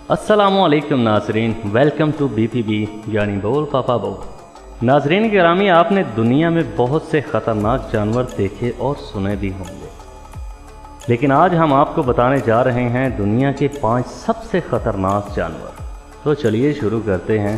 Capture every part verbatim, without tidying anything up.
अस्सलामुअलैकुम नाजरीन, welcome to B P B यानी बोल पापा बोल। नाजरीन गिरामी, आपने दुनिया में बहुत से ख़तरनाक जानवर देखे और सुने भी होंगे, लेकिन आज हम आपको बताने जा रहे हैं दुनिया के पांच सबसे ख़तरनाक जानवर। तो चलिए शुरू करते हैं।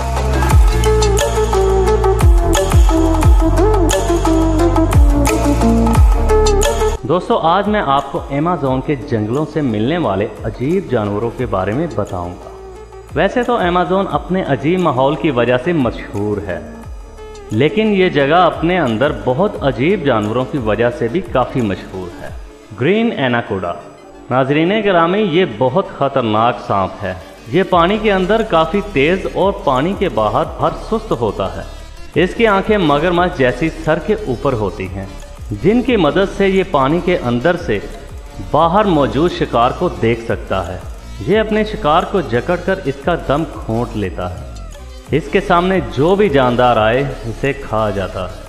दोस्तों, आज मैं आपको अमेज़न के जंगलों से मिलने वाले अजीब जानवरों के बारे में बताऊंगा। वैसे तो अमेज़न अपने अजीब माहौल की वजह से मशहूर है, लेकिन ये जगह अपने अंदर बहुत अजीब जानवरों की वजह से भी काफ़ी मशहूर है। Green anaconda. नाजरीन गिरामी, ये बहुत ख़तरनाक सांप है। ये पानी के अंदर काफ़ी तेज़ और पानी के बाहर भर सुस्त होता है। इसकी आंखें मगरमच्छ जैसी सर के ऊपर होती हैं, जिनकी मदद से ये पानी के अंदर से बाहर मौजूद शिकार को देख सकता है। ये अपने शिकार को जकड़कर इसका दम घोंट लेता है। इसके सामने जो भी जानदार आए उसे खा जाता है।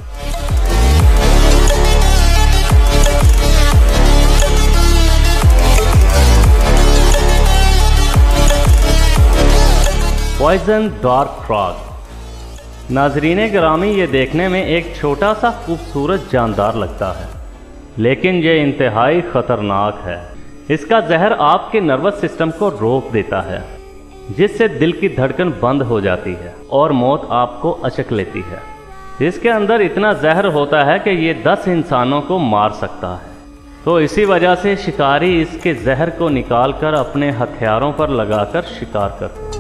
Poison dark frog. नाजरीन गिरामी, ये देखने में एक छोटा सा खूबसूरत जानदार लगता है, लेकिन ये इंतहाई ख़तरनाक है। इसका जहर आपके नर्वस सिस्टम को रोक देता है, जिससे दिल की धड़कन बंद हो जाती है और मौत आपको अचक लेती है। इसके अंदर इतना जहर होता है कि ये दस इंसानों को मार सकता है। तो इसी वजह से शिकारी इसके जहर को निकालकर अपने हथियारों पर लगाकर शिकार करते हैं।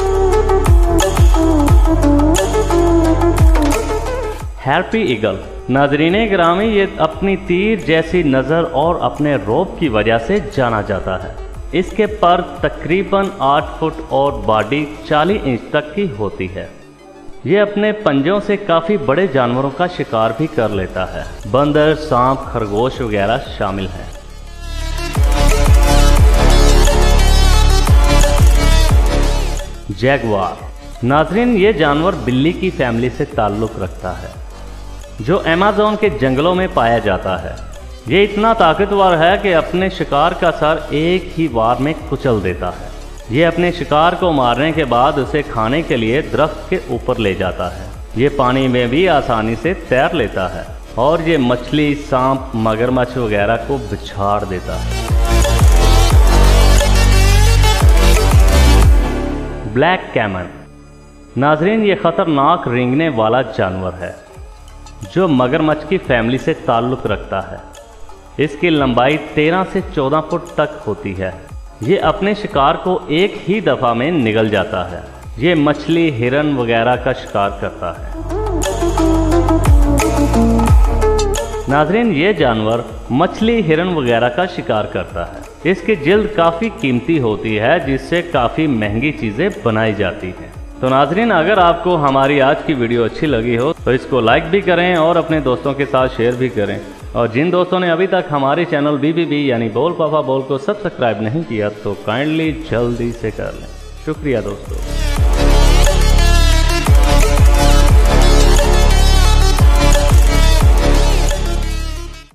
Happy eagle. नाजरीन गिरामी, ये अपनी तीर जैसी नज़र और अपने रौब की वजह से जाना जाता है। इसके पर तकरीबन आठ फुट और बॉडी चालीस इंच तक की होती है। ये अपने पंजों से काफ़ी बड़े जानवरों का शिकार भी कर लेता है। बंदर, सांप, खरगोश वगैरह शामिल हैं। जैगुआर। नाजरीन, ये जानवर बिल्ली की फैमिली से ताल्लुक़ रखता है, जो अमेज़न के जंगलों में पाया जाता है। ये इतना ताकतवर है कि अपने शिकार का सर एक ही वार में कुचल देता है। ये अपने शिकार को मारने के बाद उसे खाने के लिए दरख्त के ऊपर ले जाता है। ये पानी में भी आसानी से तैर लेता है और ये मछली, सांप, मगरमच्छ वगैरह को बिछाड़ देता है। Black caiman. नाजरीन, ये ख़तरनाक रेंगने वाला जानवर है, जो मगरमच्छ की फैमिली से ताल्लुक़ रखता है। इसकी लंबाई तेरह से चौदह फुट तक होती है। ये अपने शिकार को एक ही दफ़ा में निगल जाता है। ये मछली, हिरन वगैरह का शिकार करता है। नाजरीन, ये जानवर मछली, हिरन वगैरह का शिकार करता है। इसकी जिल्द काफ़ी कीमती होती है, जिससे काफ़ी महंगी चीज़ें बनाई जाती हैं। तो नाजरीन, अगर आपको हमारी आज की वीडियो अच्छी लगी हो तो इसको लाइक भी करें और अपने दोस्तों के साथ शेयर भी करें। और जिन दोस्तों ने अभी तक हमारे चैनल बी बी बी यानी बोल पापा बोल को सब्सक्राइब नहीं किया तो काइंडली जल्दी से कर लें। शुक्रिया दोस्तों।